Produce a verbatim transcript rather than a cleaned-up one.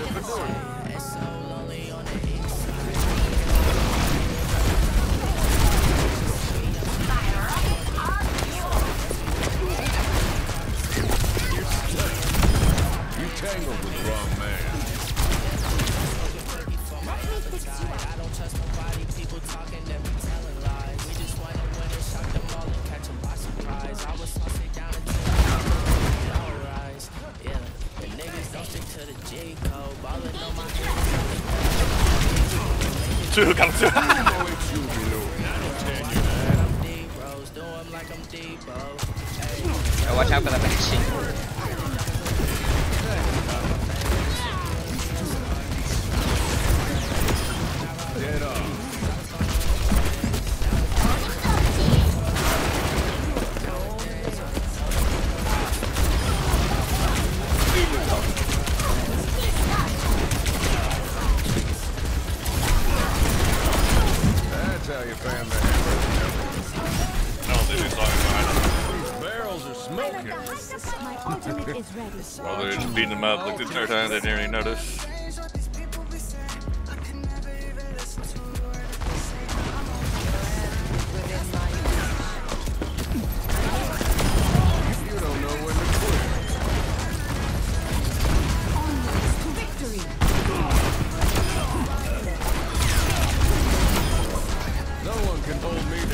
Tangled with the wrong man. I don't trust nobody, people talking, they be telling lies. We just wanna win and shock them all and catch them by surprise. I was tossing down until I rise. Yeah, the niggas don't stick to the J code. Ballin' on my head. Two, got him. I'm D-Rose, do 'em like I'm Debo. Oh, watch out for that machine. Dead on. That's how you fan the hammer. No, they just saw him behind him. These barrels are smoking. My ultimate is ready. Well, they're just beating him up like the entire time. They didn't even notice. You don't know when to quit. Onwards to victory. No one can hold me